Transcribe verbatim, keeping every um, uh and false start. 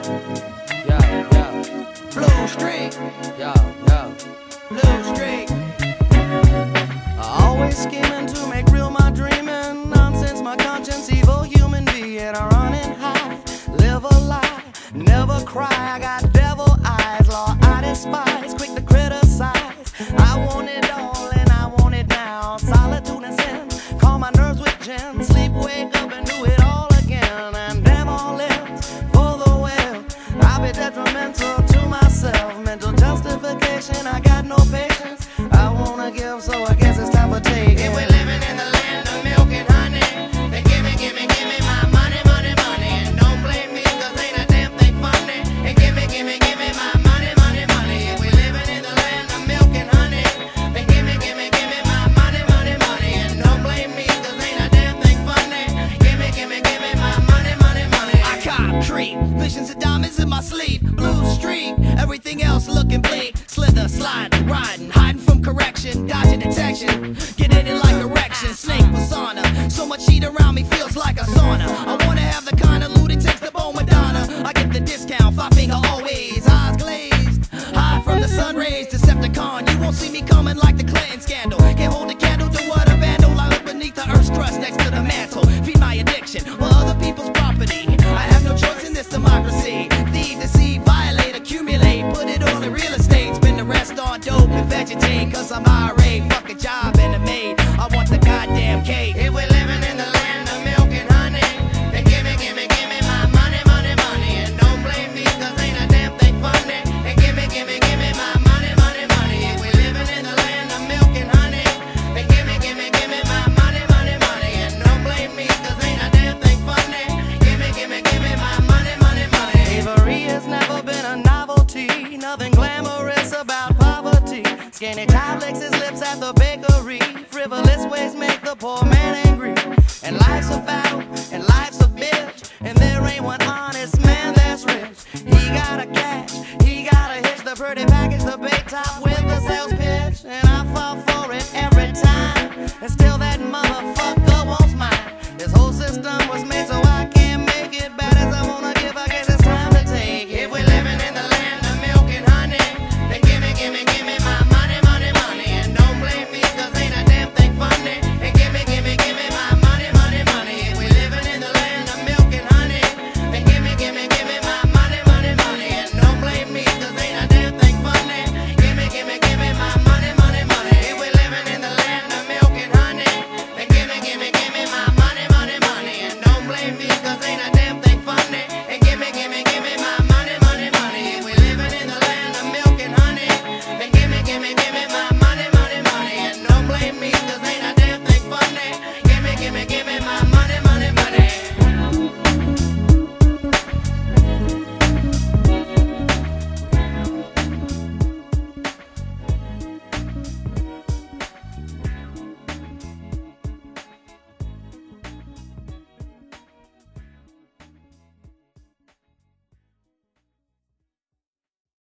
Yeah, yeah. Blue streak, Yeah, yeah. blue streak. Always scheming to make real my dreaming. Nonsense, my conscience, evil human being. Running high, live a lie, never cry. I got devil eyes, law I despise, quick to criticize. I want it all and I want it now. Solitude and sin, calm my nerves with gin. Sleep, wake up and do it all again. And damn all else for the will. I'll be detrimental to myself. Mental justification, I got no patience. I wanna give, so I guess it's time for taking. If we're living in the land of milk and honey, then gimme, gimme, gimme my money, money, money. And don't blame me, cause ain't a damn thing funny. And gimme, gimme, gimme my money, money, money. If we're living in the land of milk and honey, then gimme, gimme, gimme my money, money, money. And don't blame me, cause ain't a damn thing funny. Gimme, gimme, gimme my money, money, money. I cop creep, visions of diamonds in my sleep. Blue streak, everything else looking bleak. Slither, sliding, riding, hiding from correction, dodging detection, getting it like erection, snake persona. So much heat around me feels like a sauna. I wanna have the kind of loot it takes to bone Madonna. I get the discount, five finger always, eyes glazed, high from the sun rays. Decepticon, you won't see me coming like the Clinton scandal. Can't hold a candle to what a vandal. I live beneath the earth's crust next to the mantle. Feed my addiction while other people's property. I have no choice in this democracy. Thieve, deceive, violate, accumulate, put it all in real estate. Spend the rest on dope and vegetate, cause I'm irate. Fuck a job and a maid, I want the goddamn cake. If we're living in the land of milk and honey, then gimme, gimme, gimme my money, money, money. And don't blame me, cause ain't a damn thing funny. And gimme, gimme, gimme my money, money, money. If we're living in the land of milk and honey, then gimme, gimme, gimme my money, money, money. And don't blame me, cause ain't a damn thing funny. Gimme, gimme, gimme my money, money, money. Slavery has never been a novelty, nothing glamorous about poverty. Skinny child licks his lips at the bakery. Frivolous ways make the poor man angry. And life's a battle, and life's a bitch. And there ain't one honest man that's rich. He got a cash, he got a hitch. The pretty package, the big top with the sales pitch. And I fall for it every time. And still that motherfucker wants mine. This whole system was made so I can't make it. Bad as I wanna give, I guess it's time to take it. If we're living in the land of milk and honey, then gimme, gimme, gimme my money, money, money. And don't blame me, cause ain't a damn thing funny. And gimme, gimme, gimme my money, money, money. If we're living in the land of milk and honey, then gimme, gimme, gimme my money, money, money. And don't blame me, cause ain't a damn thing funny. Gimme, gimme, gimme my money, money, money. If we're living in the land of milk and honey, then gimme, gimme, gimme my money, money, money. And don't blame me, cause